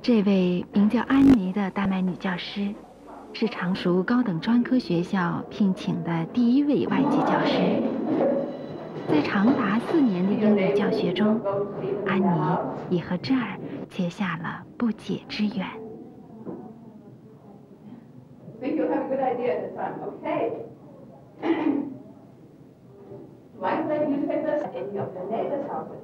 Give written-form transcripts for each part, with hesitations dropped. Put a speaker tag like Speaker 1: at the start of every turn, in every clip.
Speaker 1: 这位名叫安妮的丹麦女教师，是常熟高等专科学校聘请的第一位外籍教师。在长达4年的英语教学中，安妮也和这儿结下了不解之缘。
Speaker 2: Think you'll have a good idea at the time. Okay. Why don't they newspapers in any of the neighbors' houses?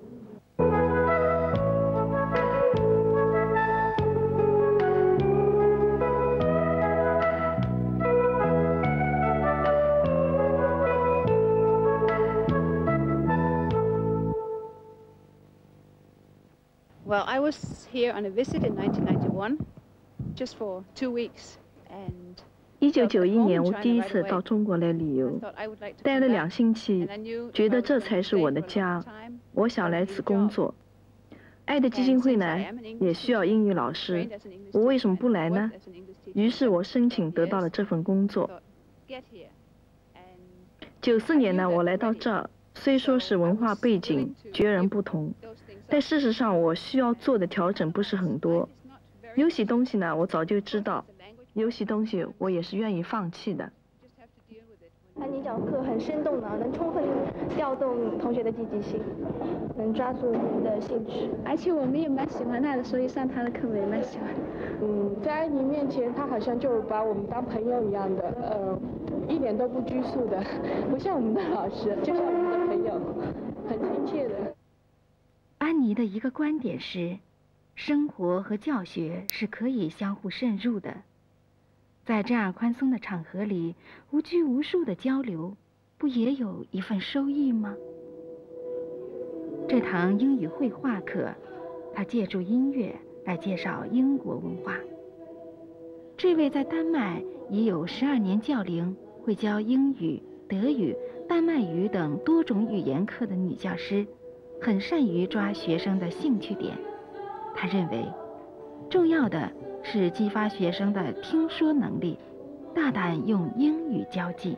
Speaker 3: Well, I was here on a visit in 1991, just for 2 weeks, and
Speaker 4: 1991年，我第一次到中国来旅游，待了2星期，觉得这才是我的家，我想来此工作。爱的基金会呢，也需要英语老师，我为什么不来呢？于是我申请得到了这份工作。94年呢，我来到这儿，虽说是文化背景截然不同，但事实上我需要做的调整不是很多。有些东西呢，我早就知道。有些东西我也是愿意放弃的。
Speaker 5: 安妮讲课很生动的，能充分调动同学的积极性，能抓住我们的兴趣，
Speaker 6: 而且我们也蛮喜欢她的，所以上她的课我也蛮喜欢。
Speaker 7: 在安妮面前，她好像就把我们当朋友一样的，一点都不拘束的，不像我们的老师，就像我们的朋友，很亲切的。
Speaker 1: 安妮的一个观点是，生活和教学是可以相互渗入的。在这样宽松的场合里，无拘无束的交流，不也有一份收益吗？这堂英语绘画课，他借助音乐来介绍英国文化。这位在丹麦已有12年教龄，会教英语、德语、丹麦语等多种语言课的女教师，很善于抓学生的兴趣点。他认为，重要的是激发学生的听说能力，大胆用英语交际。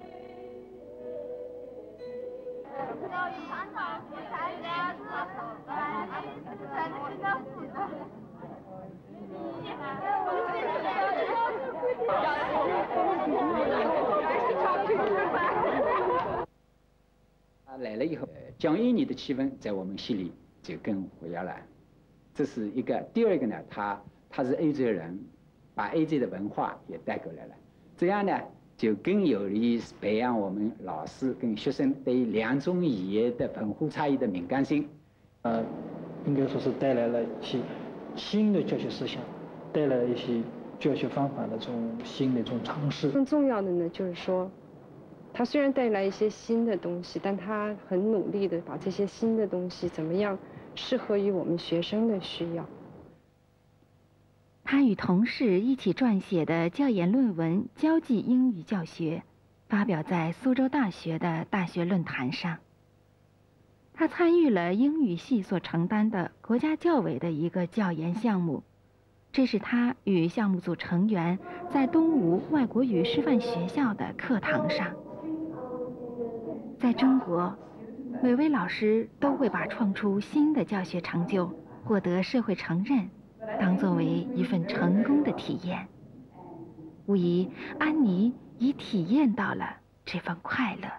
Speaker 8: 来了以后，讲英语的气氛在我们心里就更活跃了。这是一个。第二个呢，他是欧洲人，把欧洲的文化也带过来了，这样呢就更有利于培养我们老师跟学生对2种语言的文化差异的敏感性。
Speaker 9: 应该说是带来了一些新的教学思想，带来了一些教学方法的这种新的这种尝试。
Speaker 7: 更重要的呢，就是说，他虽然带来一些新的东西，但他很努力的把这些新的东西怎么样适合于我们学生的需要。
Speaker 1: 他与同事一起撰写的教研论文《交际英语教学》，发表在苏州大学的大学论坛上。他参与了英语系所承担的国家教委的一个教研项目，这是他与项目组成员在东吴外国语师范学校的课堂上。在中国，每位老师都会把创出新的教学成就、获得社会承认，当作为一份成功的体验。无疑，安妮已体验到了这份快乐。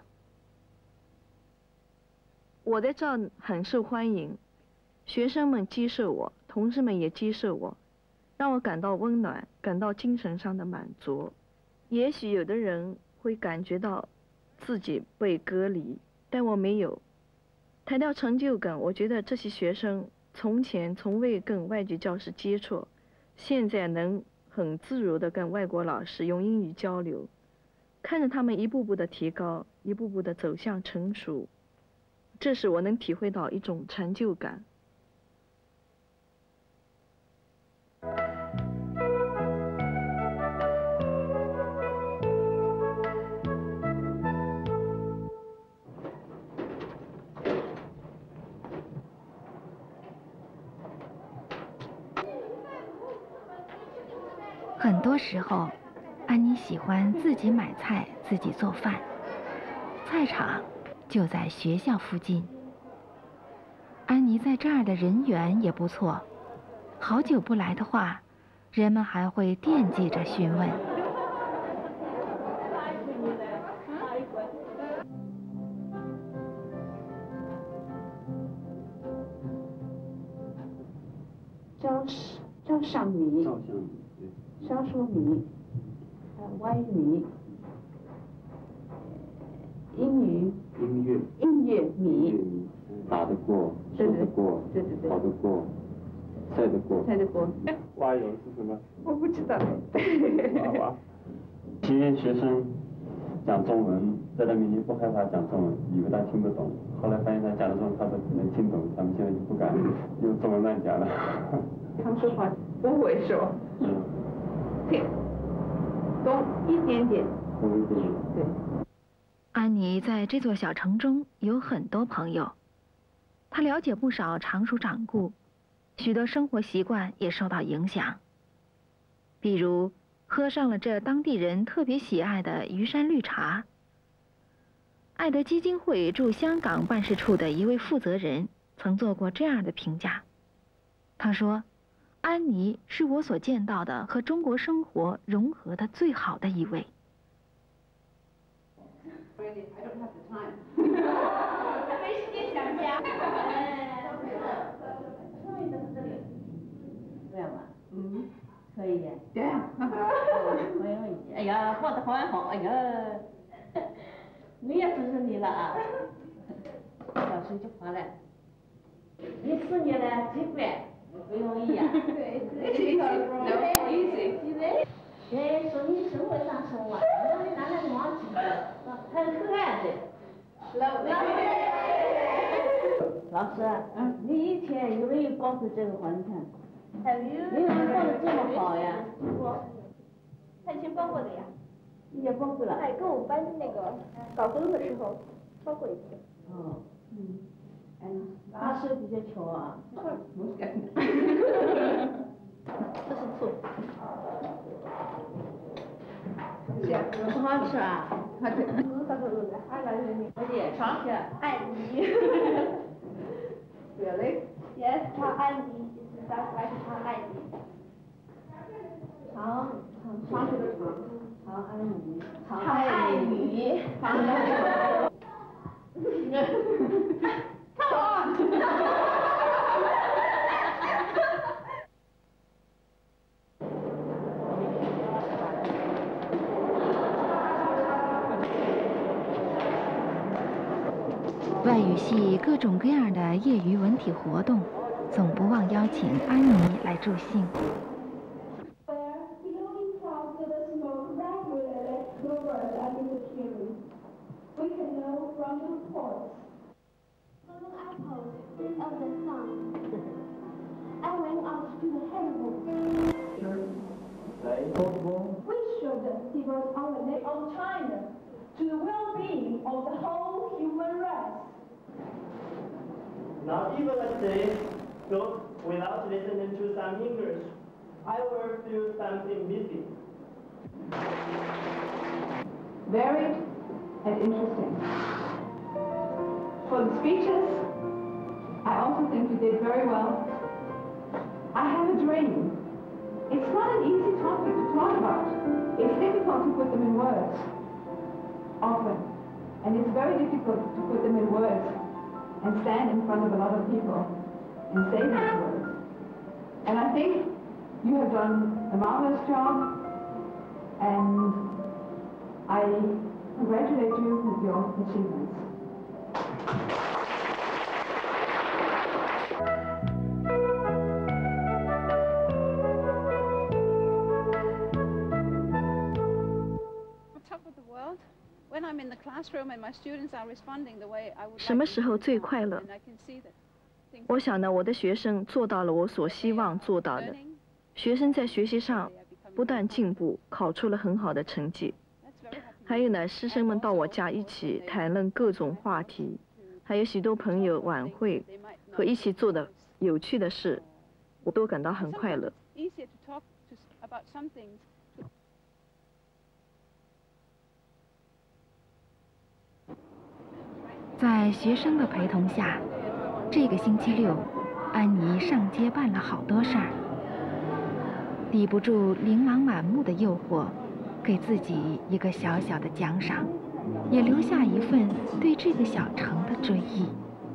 Speaker 4: 我在这儿很受欢迎，学生们接受我，同事们也接受我，让我感到温暖，感到精神上的满足。也许有的人会感觉到自己被隔离，但我没有。谈到成就感，我觉得这些学生从前从未跟外籍教师接触，现在能很自如地跟外国老师用英语交流，看着他们一步步的提高，一步步的走向成熟，这使我能体会到一种成就感。
Speaker 1: 很多时候，安妮喜欢自己买菜，自己做饭。菜场就在学校附近。安妮在这儿的人缘也不错， 好久不来的话，人们还会惦记着询问。
Speaker 2: 招商米，烧熟米，歪米，音乐米，
Speaker 10: 打得过，说得过，跑得过，赛得过。蛙友是什么？
Speaker 2: 我不知道。
Speaker 10: 蛙。体验学生讲中文，在他面前不害怕讲中文，以为他听不懂，后来发现他讲的中文他都能听懂，他们现在就不敢用中文乱讲了。
Speaker 2: 他们说话不会说，听，懂一点点。对。
Speaker 1: 安妮在这座小城中有很多朋友，她了解不少常熟掌故，许多生活习惯也受到影响。比如，喝上了这当地人特别喜爱的鱼山绿茶。爱德基金会驻香港办事处的一位负责人曾做过这样的评价，他说：“安妮是我所见到的和中国生活融合的最好的一位。”
Speaker 2: Really, I don't have the time. 没时间想家。
Speaker 11: 这样吧，可以的。
Speaker 2: 对啊。
Speaker 11: 可以。哎呀，画得好，哎呀，我也支持你了啊。小时就画了。你4年了，几块，不容易呀。
Speaker 2: 对，easy。
Speaker 11: 哎，说你生活上生活，让你拿来忘记了，很可爱的。老师，你以前有没有报过这个环程？你怎么报的这么好呀？
Speaker 5: 他以前报过的呀。
Speaker 11: 你也报过了？
Speaker 5: 哎，跟我们班那个搞活动的时候报过一次。
Speaker 11: 哦。他是比较巧啊。这是醋。不好吃啊？
Speaker 5: 而且
Speaker 11: 尝去。
Speaker 5: 爱你。
Speaker 2: Really?
Speaker 5: Yes, 他爱你 ，That's why 他爱你。
Speaker 11: 长是个长爱你。
Speaker 5: 长爱你。Come on.
Speaker 1: 外语系各种各样的业余文体活动，总不忘邀请安妮来助兴。
Speaker 2: We should devote our name of China to the well-being of the whole human race.
Speaker 12: Now, even let's say, go without listening to some English, I will feel something missing.
Speaker 2: Varied and interesting. For the speeches, I also think you did very well. I have a dream. It's not an easy topic to talk about. It's difficult to put them in words, often. And it's very difficult to put them in words and stand in front of a lot of people and say these words. And I think you have done a marvelous job, and I congratulate you with your achievements.
Speaker 4: 什么时候最快乐？我想呢，我的学生做到了我所希望做到的。学生在学习上不断进步，考出了很好的成绩。还有呢，师生们到我家一起谈论各种话题，还有许多朋友晚会和一起做的有趣的事，我都感到很快乐。
Speaker 1: 在学生的陪同下，这个星期六，安妮上街办了好多事儿。 抵不住琳琅满目的诱惑，给自己一个小小的奖赏，也留下一份对这个小城的追忆。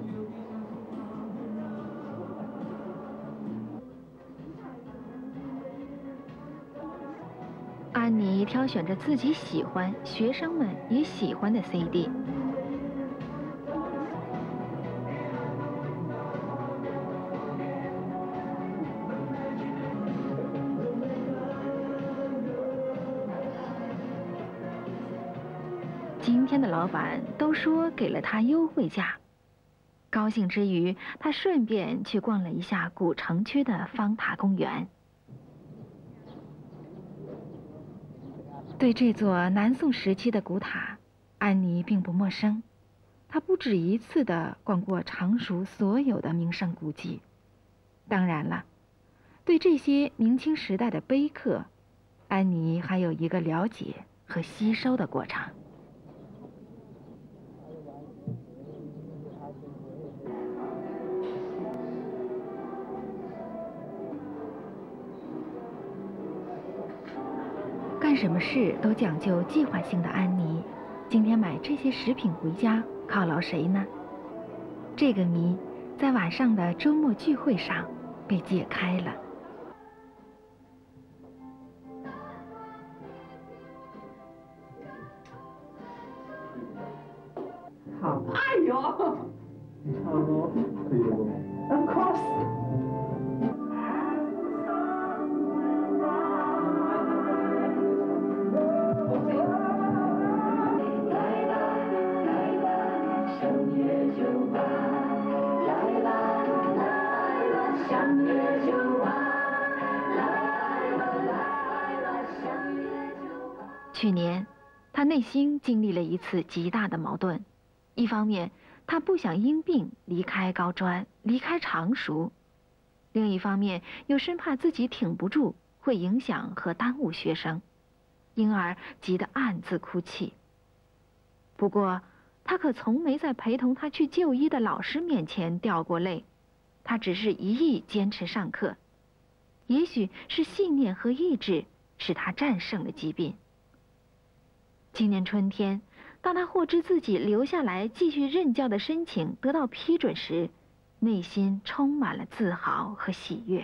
Speaker 1: 安妮挑选着自己喜欢、学生们也喜欢的 CD。今天的老板都说给了他优惠价，高兴之余，他顺便去逛了一下古城区的方塔公园。对这座南宋时期的古塔，安妮并不陌生。她不止一次地逛过常熟所有的名胜古迹。当然了，对这些明清时代的碑刻，安妮还有一个了解和吸收的过程。干什么事都讲究计划性的安妮，今天买这些食品回家犒劳谁呢？这个谜在晚上的周末聚会上被解开了。
Speaker 2: 好，哎呦，
Speaker 10: 差不多可以了。
Speaker 2: Of course.
Speaker 1: 去年，他内心经历了一次极大的矛盾。一方面，他不想因病离开高专，离开常熟；另一方面，又生怕自己挺不住，会影响和耽误学生，因而急得暗自哭泣。不过，他可从没在陪同他去就医的老师面前掉过泪，他只是一意坚持上课。也许是信念和意志使他战胜了疾病。今年春天，当他获知自己留下来继续任教的申请得到批准时，内心充满了自豪和喜悦。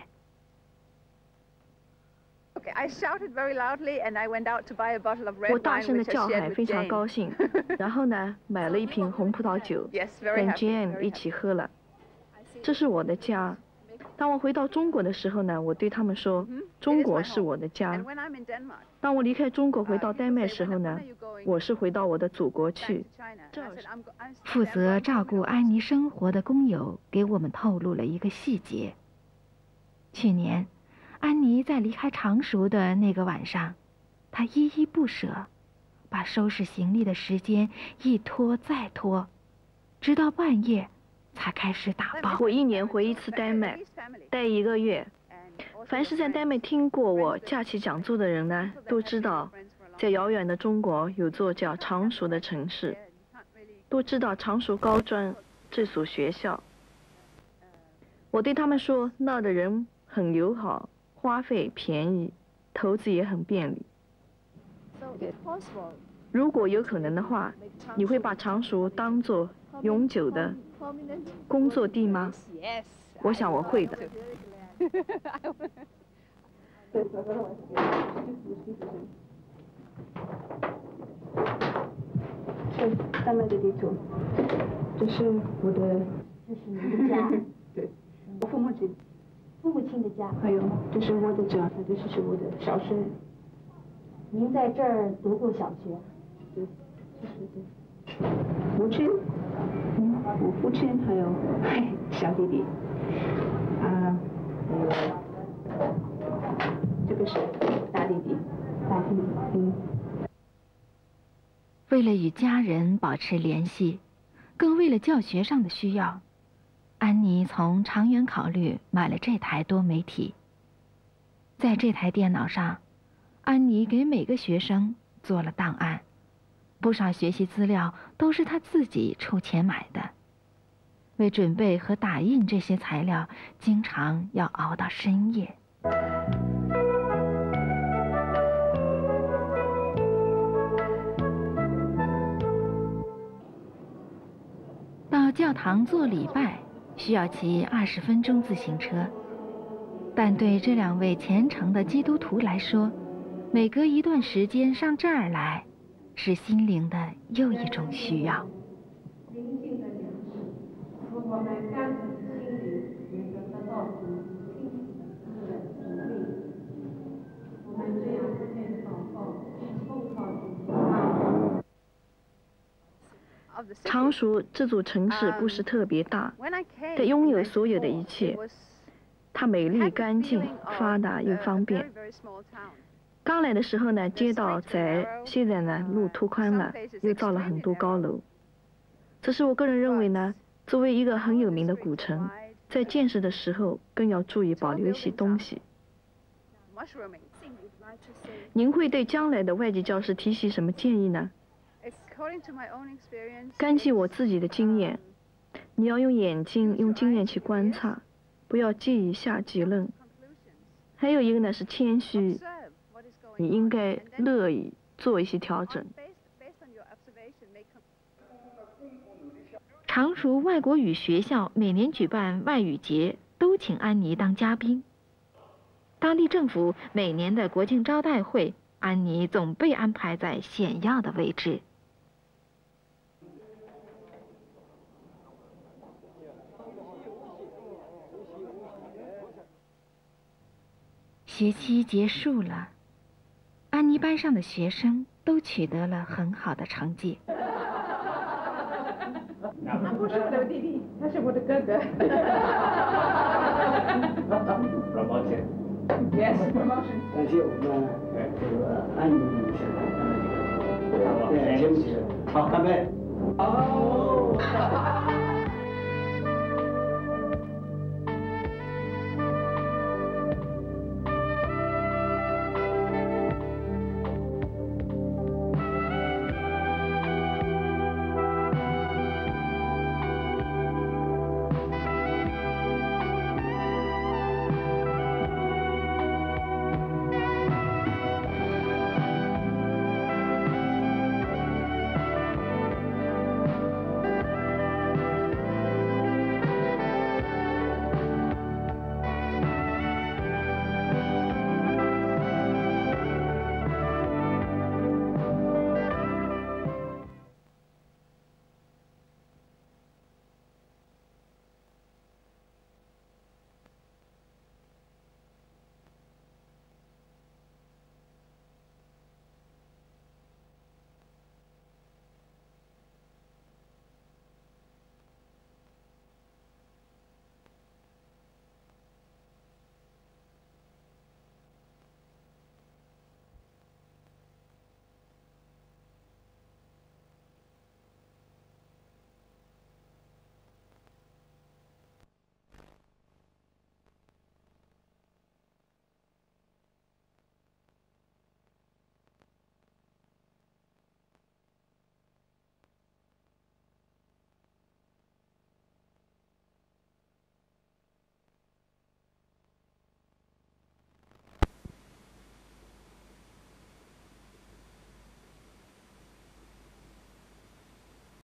Speaker 4: 我大声的叫喊，非常高兴。然后呢，买了一瓶红葡萄酒，跟 Jane 一起喝了。这是我的家。当我回到中国的时候呢，我对他们说，中国是我的家。当我离开中国回到丹麦时候呢，我是回到我的祖国去。
Speaker 1: 负责照顾安妮生活的工友给我们透露了一个细节。去年，安妮在离开常熟的那个晚上，她依依不舍，把收拾行李的时间一拖再拖，直到半夜才开始打包。
Speaker 4: 我一年回一次丹麦，待1个月。凡是在丹麦听过我假期讲座的人呢，都知道，在遥远的中国有座叫常熟的城市，都知道常熟高专这所学校。我对他们说，那儿的人很友好，花费便宜，投资也很便利。如果有可能的话，你会把常熟当作永久的工作地吗？我想我会的。
Speaker 2: 这丹麦的地图，这是我的，
Speaker 13: 这是你的家，
Speaker 2: 对，我父母
Speaker 13: 亲的家。
Speaker 2: 还有，这是我的家，这是我的小学。
Speaker 13: 您在这儿读过小学？
Speaker 2: 对，对。母亲，我父亲还有小弟弟，还有这个是大弟弟，
Speaker 1: 为了与家人保持联系，更为了教学上的需要，安妮从长远考虑买了这台多媒体。在这台电脑上，安妮给每个学生做了档案，不少学习资料都是她自己出钱买的。为准备和打印这些材料，经常要熬到深夜。 教堂做礼拜需要骑20分钟自行车，但对这2位虔诚的基督徒来说，每隔一段时间上这儿来，是心灵的又一种需要。
Speaker 2: 灵性的粮食，使我们干涸的心灵能得到清醒的滋润。我们这样这样祷告，奉靠主。
Speaker 4: 常熟这座城市不是特别大，它拥有所有的一切。它美丽、干净、发达又方便。刚来的时候呢，街道窄，现在呢，路拓宽了，又造了很多高楼。只是我个人认为呢，作为一个很有名的古城，在建设的时候更要注意保留一些东西。您会对将来的外籍教师提起什么建议呢？根据我自己的经验，你要用眼睛、用经验去观察，不要急于下结论。还有一个呢是谦虚，你应该乐意做一些调整。
Speaker 1: 常熟外国语学校每年举办外语节，都请安妮当嘉宾。当地政府每年的国庆招待会，安妮总被安排在显要的位置。学期结束了，安妮班上的学生都取得了很好的成绩。
Speaker 2: 他不是我的弟弟，他是我的哥哥。
Speaker 14: promotion。
Speaker 2: Yes, promotion。
Speaker 14: 感谢我们这个安妮女士，对，谢谢。好，干杯。哦。